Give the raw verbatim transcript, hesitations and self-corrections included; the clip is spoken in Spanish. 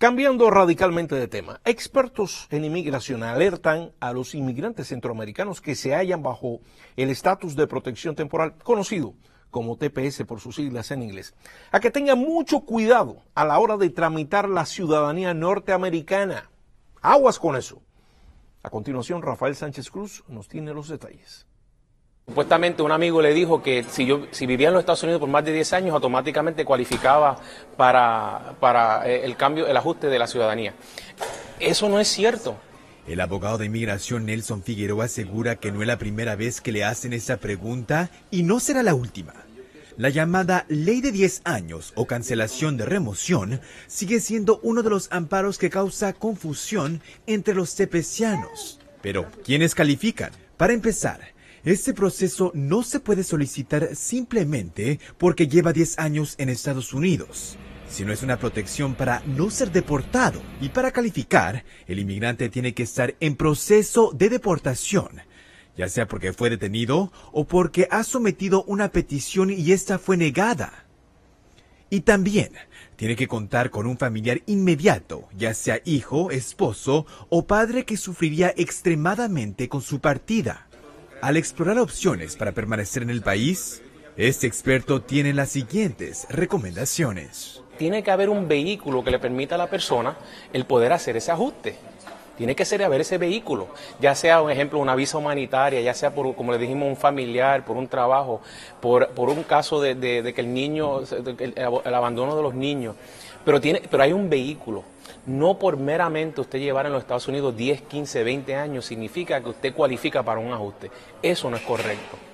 Cambiando radicalmente de tema, expertos en inmigración alertan a los inmigrantes centroamericanos que se hallan bajo el estatus de protección temporal, conocido como T P S por sus siglas en inglés, a que tengan mucho cuidado a la hora de tramitar la ciudadanía norteamericana. Aguas con eso. A continuación, Rafael Sánchez Cruz nos tiene los detalles. Supuestamente un amigo le dijo que si yo si vivía en los Estados Unidos por más de diez años automáticamente cualificaba para, para el cambio, el ajuste de la ciudadanía. Eso no es cierto. El abogado de inmigración Nelson Figueroa asegura que no es la primera vez que le hacen esa pregunta y no será la última. La llamada ley de diez años o cancelación de remoción sigue siendo uno de los amparos que causa confusión entre los tepecianos. Pero, ¿quiénes califican? Para empezar, este proceso no se puede solicitar simplemente porque lleva diez años en Estados Unidos, sino es una protección para no ser deportado. Y para calificar, el inmigrante tiene que estar en proceso de deportación, ya sea porque fue detenido o porque ha sometido una petición y esta fue negada. Y también tiene que contar con un familiar inmediato, ya sea hijo, esposo o padre que sufriría extremadamente con su partida. Al explorar opciones para permanecer en el país, este experto tiene las siguientes recomendaciones. Tiene que haber un vehículo que le permita a la persona el poder hacer ese ajuste. Tiene que ser haber ese vehículo, ya sea, un ejemplo, una visa humanitaria, ya sea por, como le dijimos, un familiar, por un trabajo, por, por un caso de, de, de que el niño, el, el abandono de los niños. Pero, tiene, pero hay un vehículo. No por meramente usted llevar en los Estados Unidos diez, quince, veinte años significa que usted cualifica para un ajuste. Eso no es correcto.